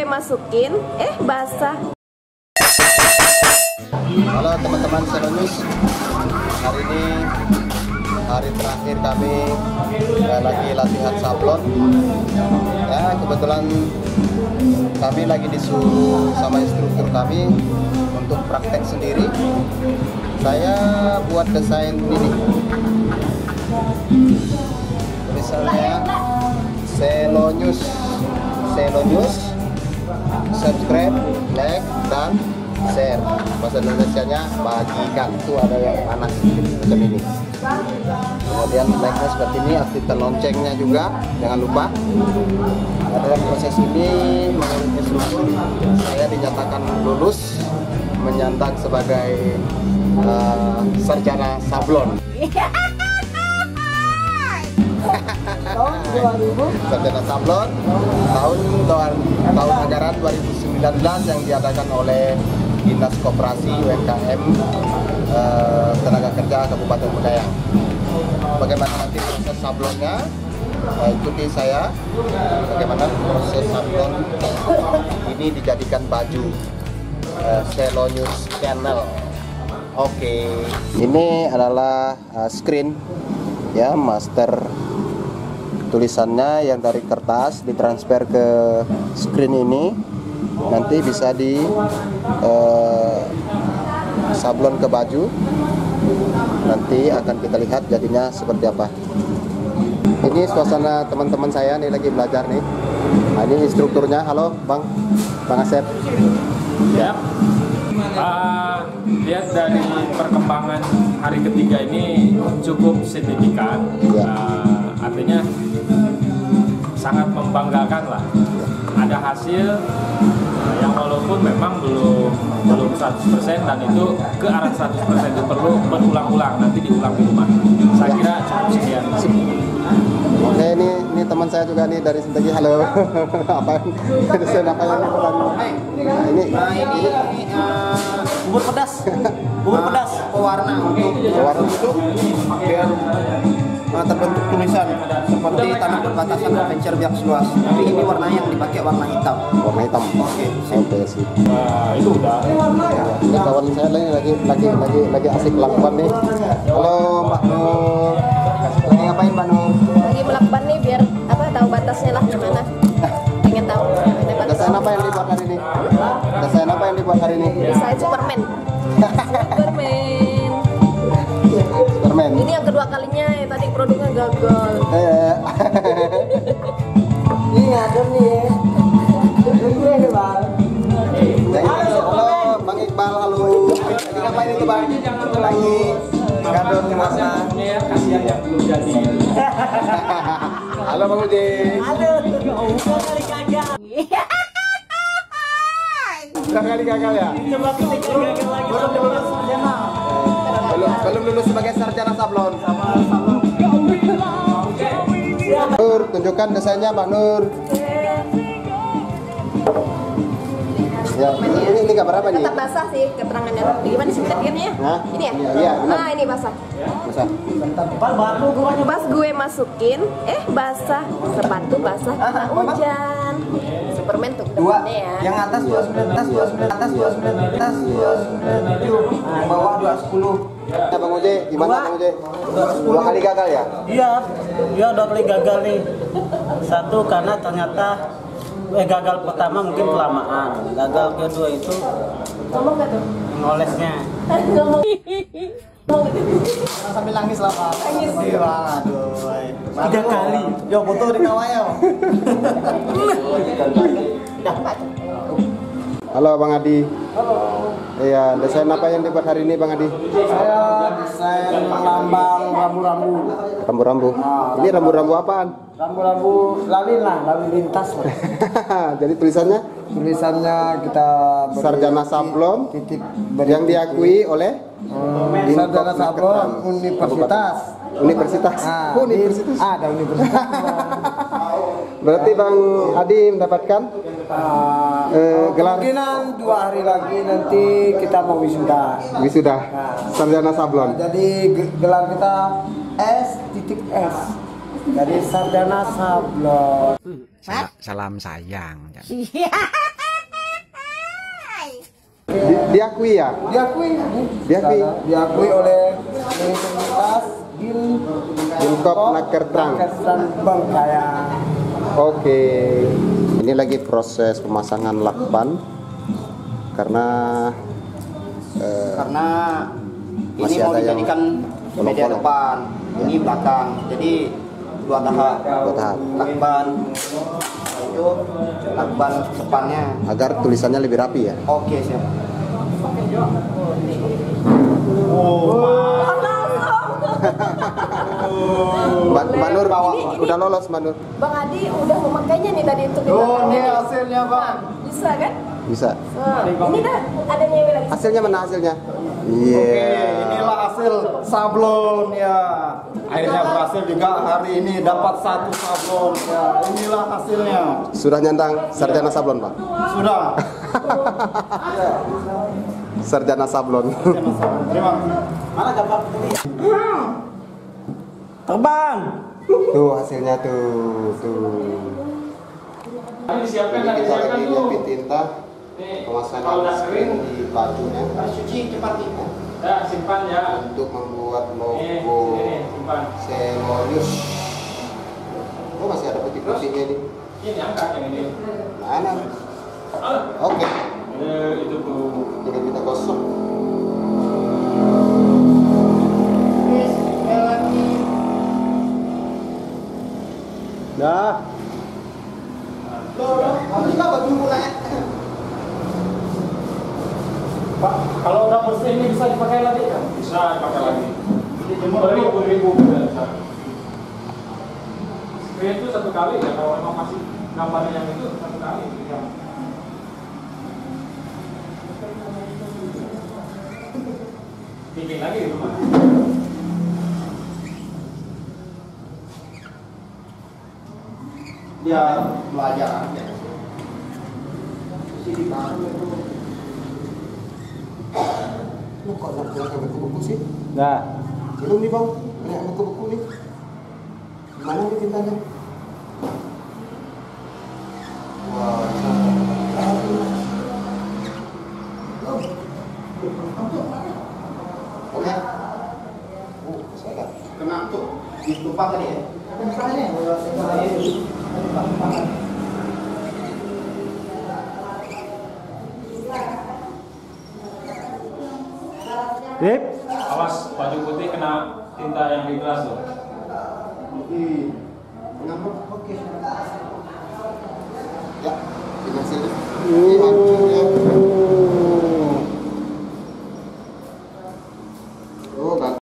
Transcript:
masukin, basah. Halo teman-teman Selonus, hari ini hari terakhir kami lagi latihan sablon. Ya, kebetulan kami lagi disuruh sama instruktur kami untuk praktek sendiri. Saya buat desain ini, tulisannya Selonus, subscribe, like, dan share. Bahasa Indonesianya bagikan, itu ada yang panas macam ini. Kemudian like-nya seperti ini, aktifkan loncengnya juga, jangan lupa. Dalam proses ini menurut instruktur saya dinyatakan lulus, menyandang sebagai sarjana sablon. Sarjana sablon tahun anggaran 2019 yang diadakan oleh Dinas Koperasi UMKM Tenaga Kerja Kabupaten Bengkayang. Bagaimana nanti proses sablonnya? Ikuti saya bagaimana proses sablon ini dijadikan baju Selonus Channel. Oke. Ini adalah screen ya, master tulisannya yang dari kertas ditransfer ke screen ini, nanti bisa di sablon ke baju. Nanti akan kita lihat jadinya seperti apa. Ini suasana teman-teman saya nih lagi belajar nih. Nah, ini instrukturnya. Halo Bang Asep. Ya, lihat dari perkembangan hari ketiga ini cukup signifikan. Ya. Artinya sangat membanggakan lah. Ada hasil yang walaupun memang belum 100% dan itu ke arah 100% itu perlu berulang-ulang, nanti diulang di rumah. Saya kira cukup sekian. Oke, ini teman saya juga nih dari Sintagi. Halo. Apa yang ini bubur pedas. Pewarna untuk biar terbentuk tulisan seperti tanah perbatasan adventure biak luas. Tapi ini warnanya yang dipakai warna hitam. Warna hitam. Oke, sip. Itu udah. Ini kawan saya lagi asik melakukan nih. Halo Mbak Nur. Lagi ngapain Mbak Nur? Lagi melakukan nih biar tahu batasnya lah gimana. Pengen tahu. Desain apa yang dibuat hari ini? Desain apa yang dibuat hari ini? Desain Superman. Superman. Ini yang kedua kalinya ya, tadi produknya gagal. Ini ada nih. Ini Bang. Halo Bang Iqbal, halo. Lagi ngapain itu Bang? Lagi gadon warna. Kasihan yang belum jadi. Halo Bang Uji. Halo, kali kagak. Udah kali gagal ya? Coba kita gagal lagi. Belum lulus sebagai sarjana sablon. Nur, tunjukkan desainnya Mbak Nur. Ya, ini gambar apa nih? Tetap basah sih keterangannya. Gimana sih keterangannya? Hah? Ini ya? Iya, benar. Nah, ini basah. Masa? Pas gue masukin, basah. Sepatu basah kena hujan. Superman tuh Dua, depannya ya. yang atas 29, atas 29, bawah 210. Ya Bang Uji, gimana Bang Uji? Dua kali gagal ya? Iya, dia udah kali gagal nih. Satu karena ternyata gagal pertama mungkin kelamaan. Gagal kedua itu Ngomong gak tuh? ngolesnya. Ngomong. Sambil nangis lah Pak. Nangis. Aduh. 3 kali. Yo foto di kawaya. Halo Bang Adi. Halo. Iya, desain apa yang dibuat hari ini Bang Adi? Saya desain lambang rambu-rambu. Rambu-rambu. Ini rambu-rambu apaan? Rambu-rambu lalin lintas lah. Jadi tulisannya Tulisannya kita sarjana sablon titik yang diakui oleh sarjana sablon universitas. Universitas. Ada universitas. Berarti Bang Adi mendapatkan gelar Kemungkinan 2 hari lagi nanti kita mau wisuda. sarjana sablon. Jadi gelar kita S.S. Jadi sarjana sablon. Salam sayang. Diakui ya? Diakui oleh Universitas Gilkop Nakertrang. Bengkayang. Oke. Ini lagi proses pemasangan lakban karena ini masih mau ada yang dijadikan media bolong-bolong. depan, ini belakang. Jadi dua tahap. Lakban itu lakban depannya. Agar tulisannya lebih rapi ya. Oke, siap. Mbak Nur udah lolos Mbak Nur. Bang Adi udah memakainya nih tadi untuk Ini hasilnya, Bang. Bisa kan? Bisa. Ini dah ada nyewe lagi. Hasilnya mana hasilnya? Iya. Inilah hasil sablon ya. Akhirnya berhasil juga hari ini dapat 1 sablon ya. Inilah hasilnya. Sudah nyandang sarjana sablon Pak? Sudah. Sarjana sablon. Terima kasih. Mana gambar ini? Terbang. Tuh hasilnya tuh. Ini disiapkan Ini dan kita disiapkan lagi tuh. nyiapin tinta, Nih, pemasangan kalau udah screen kering, di bajunya Suci cepat ini. ya simpan ya. untuk membuat Nih, logo sini simpan. Semonius. Oh masih ada putih-putihnya nih. Ini angkat yang ini. Mana? Ah, Oke. itu tuh. Jadi kita kosong. Dah. Pak, kalau udah bersih ini bisa dipakai lagi kan? Bisa dipakai lagi. Beribu-ribu bisa. Spray itu 1 kali ya, kalau memang masih gambarnya yang itu 1 kali. Ya. Bikin lagi di rumah. Dia belajar aja. Lu kok nggak buku-buku sih? Nah, Belum nih bang, banyak buku-buku nih. Mana nih tintanya? Wah, oke. Masih ada. Kena tuh ditumpah tadi ya. Rip. Awas baju putih kena tinta yang di gelas tuh. Kenapa? Oke.